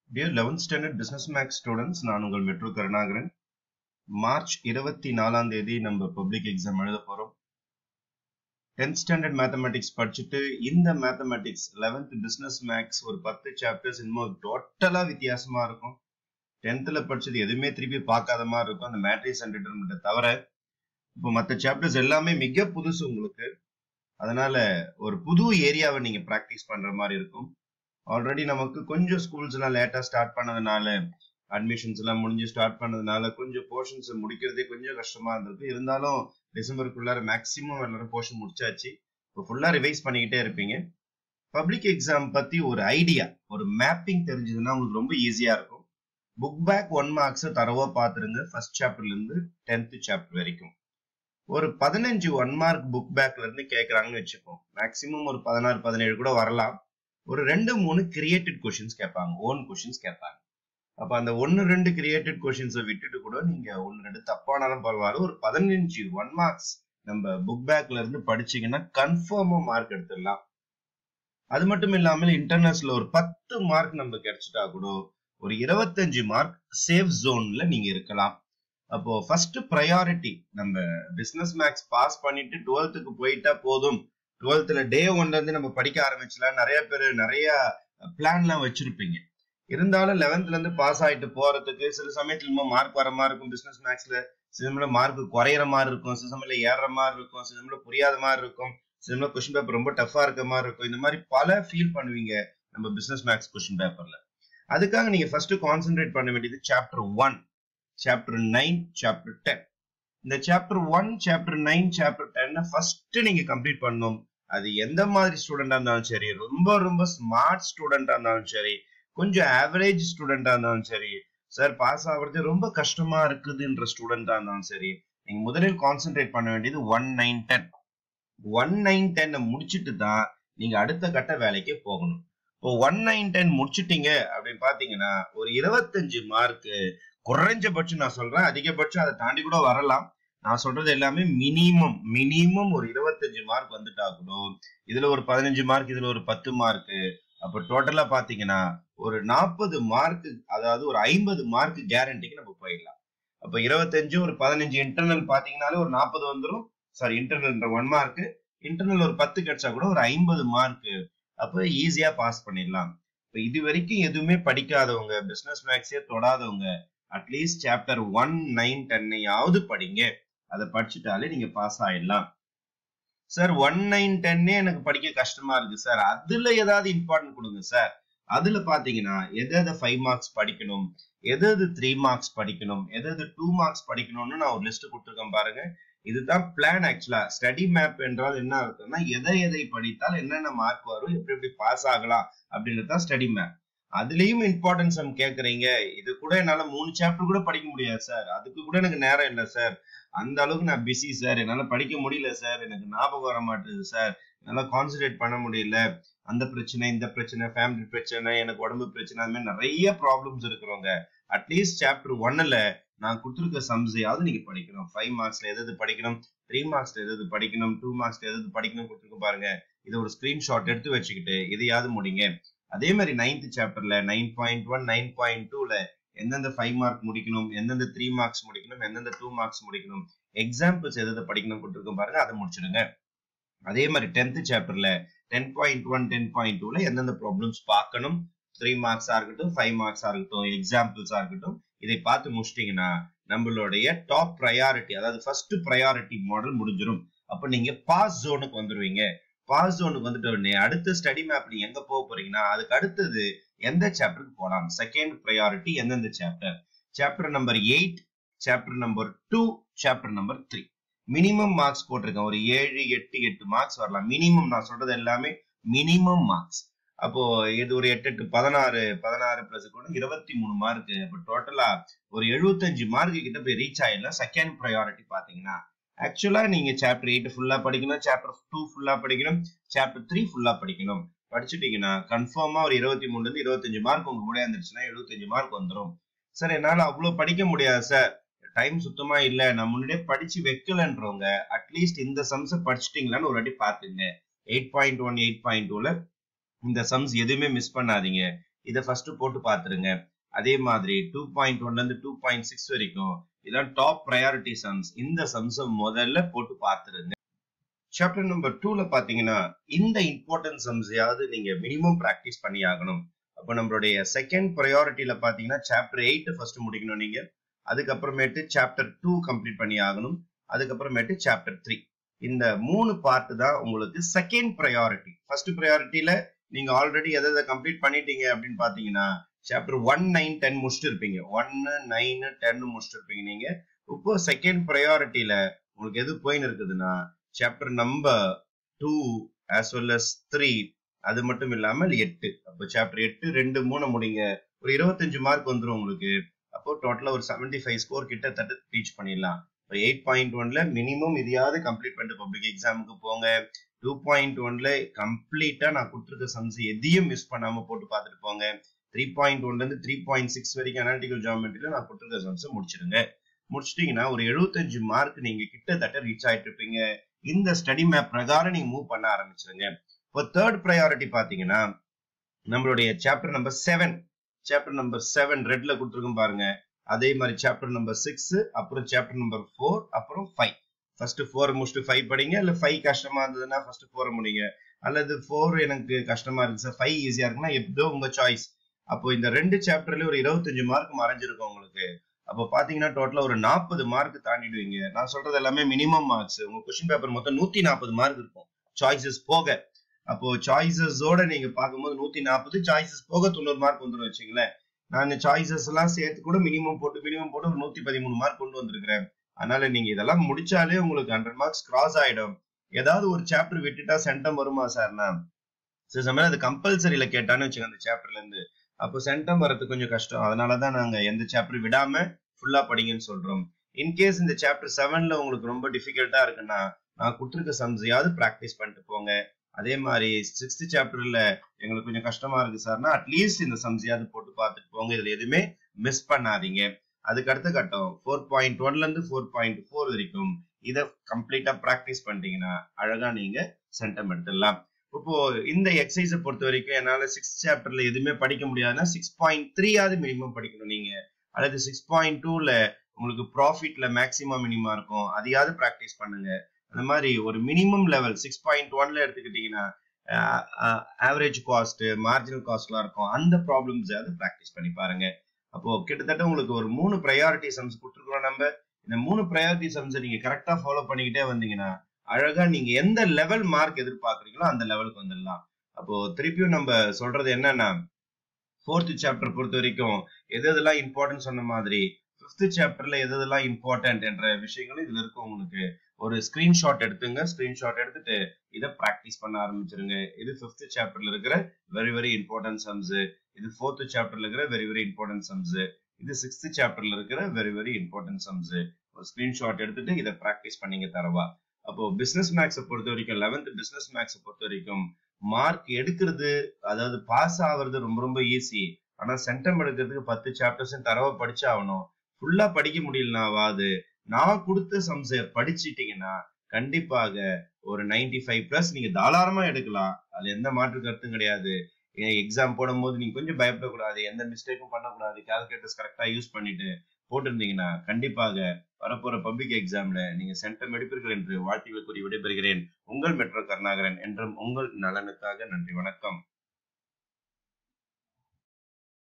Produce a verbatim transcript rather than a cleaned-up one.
Dear eleventh Standard Business Max students, நான் உங்கள் metro Karunakaran. March இருபத்தி நாலாம் தேதி நம்ம பப்ளிக் எக்ஸாம் எழுத போறோம். tenth Standard Mathematics படிச்சுட்டு இந்த Mathematics eleventh Business Max ஒரு பத்து சாப்டர்ஸ் இன்னும் டோட்டலா வித்தியாசமா இருக்கும். tenthல படிச்சது எதுவுமே திருப்பி பார்க்காத மாதிரி இருக்கும் அந்த மேட்ரிக்ஸ் அண்ட் டிட்டர்மினன்ட் தவிர. இப்போ மற்ற சாப்டர்ஸ் எல்லாமே மிக புதுசு உங்களுக்கு. அதனால ஒரு புது ஏரியாவை நீங்க பிராக்டிஸ் பண்ற மாதிரி இருக்கும். ஆல்ரெடி நமக்கு கொஞ்சம் ஸ்கூல்ஸ் எல்லாம் லேட்டா ஸ்டார்ட் பண்ணதுனால அட்மிஷன்ஸ் எல்லாம் முடிஞ்சு ஸ்டார்ட் பண்ணதுனால கொஞ்சம் போர்ஷன்ஸ் முடிக்கிறதே கொஞ்சம் கஷ்டமா இருந்திருக்கு. இருந்தாலும் டிசம்பருக்குள்ளார மேக்சிமம் எல்லாரும் போர்ஷன் முடிச்சாச்சு. இப்போ ஃபுல்லா ரிவைஸ் பண்ணிக்கிட்டே இருப்பீங்க. பப்ளிக் எக்ஸாம் பத்தி ஒரு ஐடியா, ஒரு மேப்பிங் தெரிஞ்சதுன்னா உங்களுக்கு ரொம்ப ஈஸியா இருக்கும். புக் பேக் ஒன் மார்க்ஸ் தரவா பாத்துருங்க. ஃபர்ஸ்ட் சாப்டர்ல இருந்து டென்த் சாப்டர் வரைக்கும் ஒரு பதினஞ்சு ஒன் மார்க் புக் பேக்ல இருந்து கேட்கறாங்கன்னு வச்சுப்போம். மேக்சிமம் ஒரு பதினாறு பதினேழு கூட வரலாம். ஒரு ரெண்டு மூணு கிரியேட்டட் கொஸ்டின்ஸ் கேட்பாங்க, ஓன் கொஸ்டின்ஸ் கேட்பாங்க. அப்ப அந்த ஒன்னு ரெண்டு கிரியேட்டட் கொஸ்டின்ஸை விட்டுட்டு கூட நீங்க ஒன்னு ரெண்டு தப்பானாலும் பரவாயில்ல, ஒரு பதினஞ்சு ஒன் மார்க்ஸ் நம்ம புக் பேக்ல இருந்து படிச்சீங்கன்னா கன்ஃபார்மா மார்க் எடுத்துடலாம். அது மட்டும் இல்லாமல் இன்டர்னல்ஸ்ல ஒரு பத்து மார்க் நம்ம கிடைச்சிட்டா கூட ஒரு இருபத்தஞ்சு மார்க் சேஃப் ஜோன்ல நீங்க இருக்கலாம். அப்போ ஃபர்ஸ்ட் ப்ரையாரிட்டி நம்ம பிசினஸ் மேக்ஸ் பாஸ் பண்ணிட்டு டுவெல்த்துக்கு போயிட்டா போதும். டுவெல்த்ல டே ஒன்ல இருந்து நம்ம படிக்க ஆரம்பிச்சலாம். நிறைய பேர் நிறைய பிளான் எல்லாம் வச்சிருப்பீங்க. இருந்தாலும் லெவன்த்ல இருந்து பாஸ் ஆயிட்டு போறதுக்கு சில சமயத்துல இன்னும் மார்க் வர மாதிரி இருக்கும். பிசினஸ் மேக்ஸ்ல சில சமயம் மார்க் குறையிற மாதிரி இருக்கும், சில சமயம் ஏற மாதிரி இருக்கும், சில சமயம் புரியாத மாதிரி இருக்கும், சில சமயம் கொஸ்டின் பேப்பர் ரொம்ப டஃபா இருக்க மாதிரி இருக்கும். இந்த மாதிரி பல ஃபீல் பண்ணுவீங்க நம்ம பிசினஸ் மேக்ஸ் கொஸ்டின் பேப்பர்ல. அதுக்காக நீங்க ஃபர்ஸ்ட் கான்சென்ட்ரேட் பண்ண வேண்டியது chapter one, chapter nine, chapter ten. இந்த chapter one, chapter nine, chapter ten first நீங்க கம்ப்ளீட் பண்ணணும். அது எந்த மாதிரி ஸ்டூடெண்டா இருந்தாலும் சரி, ரொம்ப ரொம்ப ஸ்மார்ட் ஸ்டூடெண்டா இருந்தாலும் சரி, கொஞ்சம் ஆவரேஜ் ஸ்டூடெண்டா இருந்தாலும் சரி, சார் பாஸ் ஆகுறது ரொம்ப கஷ்டமா இருக்குதுன்ற ஸ்டூடெண்டா இருந்தாலும் சரி, நீங்க முதலில் கான்சென்ட்ரேட் பண்ண வேண்டியது one nine ten. One nine ten முடிச்சுட்டு தான் நீங்க அடுத்த கட்ட வேலைக்கு போகணும். இப்போ ஒன் நைன் டென் முடிச்சுட்டீங்க அப்படின்னு பாத்தீங்கன்னா ஒரு இருபத்தஞ்சு மார்க் குறைஞ்சபட்சம் நான் சொல்றேன், அதிகபட்சம் அதை தாண்டி கூட வரலாம். நான் சொல்றது எல்லாமே மினிமம் மினிமம் ஒரு இருபத்தஞ்சு மார்க் வந்துட்டா கூட இதுல ஒரு பதினஞ்சு மார்க், இதுல ஒரு பத்து மார்க், அப்ப டோட்டலா பாத்தீங்கன்னா ஒரு நாற்பது மார்க், அதாவது ஒரு ஐம்பது மார்க் கேரண்டிக்கு நம்ம போயிடலாம். அப்ப இருபத்தஞ்சு ஒரு பதினஞ்சு இன்டர்னல் பாத்தீங்கன்னாலே ஒரு நாற்பது வந்துடும். Sorry, internal one mark, internal ஒரு பத்து கிடைச்சா கூட ஒரு ஐம்பது மார்க். அப்ப ஈஸியா பாஸ் பண்ணிடலாம். இப்ப இது வரைக்கும் எதுவுமே படிக்காதவங்க, பிசினஸ் மேக்ஸே தொடாதவங்க, அட்லீஸ்ட் சாப்டர் ஒன் நைன் டென்னையாவது படிங்க. அதை படிச்சுட்டாலே நீங்க பாஸ் ஆயிடலாம். சார் ஒன் நைன் டென்னே எனக்கு படிக்க கஷ்டமா இருக்கு சார், அதுல ஏதாவது இம்பார்ட்டன்ட் கொடுங்க சார். அதுல பாத்தீங்கன்னா எது எது ஃபைவ் மார்க்ஸ் படிக்கணும், எது எது த்ரீ மார்க்ஸ் படிக்கணும், எது எது டூ மார்க்ஸ் படிக்கணும்னு நான் ஒரு லிஸ்ட் கொடுத்துருக்கேன் பாருங்க. இதுதான் பிளான். ஆக்சுவலா ஸ்டடி மேப் என்றால் என்ன அர்த்தம்னா எதை எதை படித்தால் என்னென்ன மார்க் வரும், எப்படி எப்படி பாஸ் ஆகலாம் அப்படின்றதுதான் ஸ்டடி மேப். அதுலயும் இம்பார்ட்டன்ஸ் நம்ம கேக்குறீங்க. இது கூட என்னால மூணு சாப்டர் கூட படிக்க முடியாது சார், அதுக்கு கூட எனக்கு நேரம் இல்லை சார், அந்த அளவுக்கு நான் பிஸி சார், என்னால படிக்க முடியல சார், எனக்கு ஞாபகம் வர மாட்டேங்குது சார், என்னால கான்சென்ட்ரேட் பண்ண முடியல, அந்த பிரச்சனை, இந்த பிரச்சனை, ஃபேமிலி பிரச்சனை, எனக்கு உடம்பு பிரச்சனை, அது மாதிரி நிறைய ப்ராப்ளம்ஸ் இருக்கிறவங்க அட்லீஸ்ட் சாப்டர் ஒன்னுல நான் கொடுத்துருக்க சம்ஸையாவது நீங்க படிக்கணும். ஃபைவ் மார்க்ஸ்ல எது படிக்கணும், த்ரீ மார்க்ஸ்ல எது படிக்கணும், டூ மார்க்ஸ்ல எது படிக்கணும் கொடுத்துருக்க பாருங்க. இதை ஒரு ஸ்கிரீன்ஷாட் எடுத்து வச்சுக்கிட்டு இதையாவது முடிங்க. அதே மாதிரி நைன்த் சாப்டர்ல nine point one nine point டூல எந்தெந்த ஃபைவ் மார்க் முடிக்கணும், எந்தெந்த த்ரீ மார்க்ஸ் முடிக்கணும், எந்தெந்த டூ மார்க்ஸ் முடிக்கணும், எக்ஸாம்பிள்ஸ் எதை படிக்கணும் கொடுத்துருக்கோம் பாருங்க, அதை முடிச்சிடுங்க. அதே மாதிரி டென்த் சாப்டர்ல ten point one ten point டூல எந்தெந்த ப்ராப்ளம்ஸ் பார்க்கணும், த்ரீ மார்க்ஸா இருக்கட்டும், ஃபைவ் மார்க்ஸா இருக்கட்டும், எக்ஸாம்பிள்ஸா இருக்கட்டும், இதை பார்த்து முடிச்சிட்டீங்கன்னா நம்மளுடைய டாப் ப்ரையாரிட்டி, அதாவது ஃபர்ஸ்ட் ப்ரையாரிட்டி மாடல் முடிஞ்சிடும். அப்ப நீங்க பாஸ் ஜோனுக்கு வந்துருவீங்க. பாஸ் ஜோனுக்கு வந்துட்ட உடனே அடுத்த ஸ்டடி மேப் நீங்க எங்க போக போறீங்கன்னா அதுக்கு அடுத்தது எந்த சாப்டருக்கு போலாம், செகண்ட் ப்ரையாரிட்டி எந்தெந்த chapter, chapter number eight, chapter number two, chapter number three. Minimum marks போட்டிருக்கேன், ஒரு ஏழு எட்டு எட்டு மார்க்ஸ் வரலாம். மினிமம் நான் சொல்றது எல்லாமே மினிமம் மார்க்ஸ். அப்போ இது ஒரு எட்டு எட்டு பதினாறு, பதினாறு பிளஸ் கூட இருபத்தி மூணு மார்க். அப்போ டோட்டலா ஒரு எழுபத்தஞ்சு மார்க் கிட்ட போய் ரீச் ஆயிடலாம். செகண்ட் ப்ரையாரிட்டி பாத்தீங்கன்னா ஆக்சுவலா நீங்க சாப்டர் எயிட் ஃபுல்லா படிக்கணும், சாப்டர் டூ ஃபுல்லா படிக்கணும், சாப்டர் த்ரீ ஃபுல்லா படிக்கணும். படிச்சுட்டீங்கன்னா கன்ஃபார்மா ஒரு இருபத்தி மூணுல இருந்து இருபத்தஞ்சு மார்க் உங்க கூட இருந்துச்சுன்னா எழுபத்தஞ்சு மார்க் வந்துடும். சார் என்னால அவ்வளவு படிக்க முடியாது சார், டைம் சுத்தமா இல்ல, நான் முன்னாடியே படிச்சு வைக்கலன்றவங்க அட்லீஸ்ட் இந்த சம்ஸை படிச்சுட்டீங்களான்னு ஒரு வாட்டி பாத்துங்க. Eight point one eight point டூல இந்த சம்ஸ் எதுவுமே மிஸ் பண்ணாதீங்க. இதை ஃபர்ஸ்ட் போட்டு பாத்துருங்க. அதே மாதிரி டூ பாயிண்ட் ஒன்ல இருந்து டூ பாயிண்ட் சிக்ஸ் வரைக்கும் இதான் டாப் ப்ரையாரிட்டி சம்ஸ். இந்த சம்ஸ் முதல்ல போட்டு பாத்துருங்க. சாப்டர் நம்பர் டூல பாத்தீங்கன்னா இந்த இம்பார்ட்டன்ட் சம்ஸையாவது நீங்க மினிமம் பிராக்டிஸ் பண்ணி ஆகணும். அப்போ நம்மளுடைய செகண்ட் ப்ரையாரிட்டியில பாத்தீங்கன்னா சாப்டர் எயிட் ஃபர்ஸ்ட் முடிக்கணும் நீங்க. அதுக்கப்புறமேட்டு சாப்டர் டூ கம்ப்ளீட் பண்ணி ஆகணும். அதுக்கப்புறமேட்டு சாப்டர் த்ரீ. இந்த மூணு பார்ட் தான் உங்களுக்கு செகண்ட் ப்ரையாரிட்டி. ஃபர்ஸ்ட் ப்ரையாரிட்டியில நீங்க ஆல்ரெடி எதை எதை கம்ப்ளீட் பண்ணிட்டீங்க அப்படின்னு பாத்தீங்கன்னா சாப்டர் ஒன் நைன் டென் முடிச்சுட்டு இருப்பீங்க. ஒன்னு நைன் டென் முடிச்சுட்டு இருப்பீங்க நீங்க. இப்போ செகண்ட் ப்ரையாரிட்டியில உங்களுக்கு எது போயின்னு இருக்குதுன்னா chapter number two as well as three, அது மட்டும் இல்லாமல் எட்டு. அப்போ சாப்டர் எட்டு ரெண்டு மூணு முடிங்க, ஒரு இருபத்தஞ்சு மார்க் வந்துடும் உங்களுக்கு. அப்போ டோட்டலா ஒரு செவன்டி ஃபைவ் ஸ்கோர் கிட்டத்தட்ட ரீச் பண்ணிடலாம். எயிட் பாயிண்ட் ஒன்ல மினிமம் இதையாவது கம்ப்ளீட் பண்ணிட்டு பப்ளிக் எக்ஸாமுக்கு போங்க. டூ பாயிண்ட் ஒன்ல கம்ப்ளீட்டா நான் கொடுத்துருக்க சம்ஸ் எதையும் மிஸ் பண்ணாம போட்டு பார்த்துட்டு போங்க. த்ரீ பாயிண்ட் ஒன்ல இருந்து த்ரீ பாயிண்ட் சிக்ஸ் வரைக்கும் அனாலிட்டிக்கல் ஜியோமெட்ரியில நான் கொடுத்துருக்க சம்ஸ் முடிச்சிருங்க. முடிச்சிட்டீங்கன்னா ஒரு எழுபத்தஞ்சு மார்க் நீங்க கிட்டத்தட்ட ரீச் ஆயிட்டு இருப்பீங்க. இந்த ஸ்டடி மேப் பிரகாரம் நீங்க மூவ் பண்ண ஆரம்பிச்சிருங்க. இப்போ தேர்ட் ப்ரையாரிட்டி பாத்தீங்கன்னா நம்மளுடைய chapter number seven. Chapter number seven ரெட்ல கொடுத்துருக்கோம் பாருங்க. அதே மாதிரி சாப்டர் நம்பர் சிக்ஸ், அப்புறம் சாப்டர் நம்பர் ஃபோர், அப்புறம் ஃபைவ். ஃபர்ஸ்ட் ஃபோர் முடிச்சுட்டு ஃபைவ் படிங்க. இல்ல ஃபைவ் கஷ்டமா இருந்ததுன்னா ஃபர்ஸ்ட் ஃபோர் முடிங்க. அல்லது ஃபோர் எனக்கு கஷ்டமா இருந்துச்சு, ஃபைவ் ஈஸியா இருக்குன்னா எப்படியோ உங்க சாய்ஸ். அப்போ இந்த ரெண்டு சாப்டர்ல ஒரு இருபத்தஞ்சு மார்க் மறைஞ்சிருக்கும் உங்களுக்கு. அப்போ பாத்தீங்கன்னா டோட்டலா ஒரு நாற்பது மார்க் தாண்டிடுவீங்க. நான் சொல்றது எல்லாமே மினிமம் மார்க்ஸ். உங்க கொஸ்டின் பேப்பர் மொத்தம் நூத்தி நாற்பது மார்க் இருக்கும் சாய்ஸஸ் போக. அப்போ சாய்ஸஸோட நீங்க பார்க்கும்போது நூத்தி நாற்பது, சாய்ஸஸ் போக தொண்ணூறு மார்க் வந்துடும் வச்சுங்களேன். நான் சாய்ஸஸ் எல்லாம் சேர்த்து கூட மினிமம் போட்டு மினிமம் போட்டு ஒரு நூத்தி பதிமூணு மார்க் கொண்டு வந்திருக்கிறேன். அதனால நீங்க இதெல்லாம் முடிச்சாலே உங்களுக்கு ஹண்ட்ரட் மார்க்ஸ் கிராஸ் ஆயிடும். ஏதாவது ஒரு சாப்டர் விட்டுட்டா சென்டம் வருமா சார்னா சில சமயம் அது கம்பல்சரியில கேட்டான்னு வச்சுக்கோங்க அந்த சாப்டர்ல இருந்து. அப்போ சென்டம் வரது கொஞ்சம் கஷ்டம். அதனாலதான் நாங்க எந்த சாப்டர் விடாம ஃபுல்லா படிங்கன்னு சொல்றோம். இன்கேஸ் இந்த சாப்டர் செவன்ல உங்களுக்கு ரொம்ப டிஃபிகல்ட்டா இருக்குன்னா நான் கொடுத்துருக்க சம்ஸையாவது பிராக்டிஸ் பண்ணிட்டு போங்க. அதே மாதிரி சிக்ஸ்த் சாப்டர்ல எங்களுக்கு கொஞ்சம் கஷ்டமா இருக்கு சார்னா அட்லீஸ்ட் இந்த சம்ஸையாவது போட்டு பார்த்துட்டு போங்க. இதுல எதுவுமே மிஸ் பண்ணாதீங்க. அதுக்கு அடுத்த கட்டம் ஃபோர் பாயிண்ட் ஒன்ல இருந்து ஃபோர் பாயிண்ட் ஃபோர் வரைக்கும் இதை கம்ப்ளீட்டா பிராக்டிஸ் பண்ணிட்டீங்கன்னா அழகா நீங்க சென்டம் எடுத்துடலாம். இப்போ இந்த எக்ஸசைஸை பொறுத்த வரைக்கும் என்னால சிக்ஸ்த் சாப்டர்ல எதுவுமே படிக்க முடியாதுன்னா சிக்ஸ் பாயிண்ட் த்ரீயாவது மினிமம் படிக்கணும் நீங்க. அல்லது சிக்ஸ் பாயிண்ட் டூல உங்களுக்கு ப்ராஃபிட்ல மேக்சிமம் மினிமம் இருக்கும், அதையாவது பிராக்டிஸ் பண்ணுங்க. அந்த மாதிரி ஒரு மினிமம் லெவல் சிக்ஸ் பாயிண்ட் ஒன்ல எடுத்துக்கிட்டீங்கன்னா ஆவரேஜ் காஸ்ட், மார்ஜினல் காஸ்ட்லாம் இருக்கும். அந்த ப்ராப்ளம்ஸ் பிராக்டிஸ் பண்ணி பாருங்க. அப்போ கிட்டத்தட்ட உங்களுக்கு ஒரு மூணு ப்ரையாரிட்டி சம்ஸ் கொடுத்துருக்கோம் நம்ம. இந்த மூணு ப்ரையாரிட்டி சம்ஸை நீங்க கரெக்டா ஃபாலோ பண்ணிக்கிட்டே வந்தீங்கன்னா அழகா நீங்க எந்த லெவல் மார்க் எதிர்பார்க்குறீங்களோ அந்த லெவலுக்கு வந்துடலாம். அப்போ திருப்பியும் நம்ம சொல்றது என்னன்னா ஃபோர்த் சாப்டர் பொறுத்த வரைக்கும் எது எதெல்லாம் இம்பார்ட்டன்ட் சொன்ன மாதிரி ஃபிஃப்த் சாப்டர்ல எது எதெல்லாம் இம்பார்ட்டன்ட் என்ற விஷயங்களும் இதுல இருக்கும். உங்களுக்கு ஒரு ஸ்கிரீன்ஷாட் எடுத்துங்க. ஸ்கிரீன்ஷாட் எடுத்துட்டு இதை பிராக்டிஸ் பண்ண ஆரம்பிச்சிருங்க. இது ஃபிஃப்த் சாப்டர்ல இருக்கிற வெரி வெரி இம்பார்ட்டன்ட் சம்ஸ். இது ஃபோர்த் சாப்டர்ல இருக்கிற வெரி வெரி இம்பார்ட்டன்ட் சம்ஸ். இது சிக்ஸ்த் சாப்டர்ல இருக்கிற வெரி வெரி இம்பார்ட்டன்ட் சம்ஸ். ஒரு ஸ்கிரீன்ஷாட் எடுத்துட்டு இதை பிராக்டிஸ் பண்ணீங்க தரவா. அப்போ பிசினஸ் மேக்ஸை பொறுத்த வரைக்கும் லெவன்த் பிசினஸ் மேக்ஸை பொறுத்த வரைக்கும் மார்க் எடுக்கிறது, அதாவது பாஸ் ஆகுறது ரொம்ப ரொம்ப ஈஸி. ஆனா சென்டம் எடுக்கிறதுக்கு பத்து சாப்டர்ஸ் தரவா படிச்சாகணும். ஃபுல்லா படிக்க முடியலனாவாது நான் கொடுத்த சம்ஸை படிச்சுட்டீங்கன்னா கண்டிப்பாக ஒரு நைன்டி ஃபைவ் பிளஸ் நீங்க தாராளமா எடுக்கலாம். அதுல எந்த மாற்று கருத்தும் கிடையாது. எக்ஸாம் போடும் போது நீங்க கொஞ்சம் பயப்படக்கூடாது, எந்த மிஸ்டேக்கும் பண்ணக்கூடாது. கால்குலேட்டர்ஸ் கரெக்டா யூஸ் பண்ணிட்டு போட்டிருந்தீங்கன்னா கண்டிப்பாக வரப்போற பப்ளிக் எக்ஸாம்ல நீங்க சென்டம் எடுப்பீர்கள் என்று வாழ்த்துக்கள் கூறி விடைபெறுகிறேன். உங்கள் மெட்ரோ கருணாகரன் என்றும் உங்கள் நலனுக்காக. நன்றி, வணக்கம்.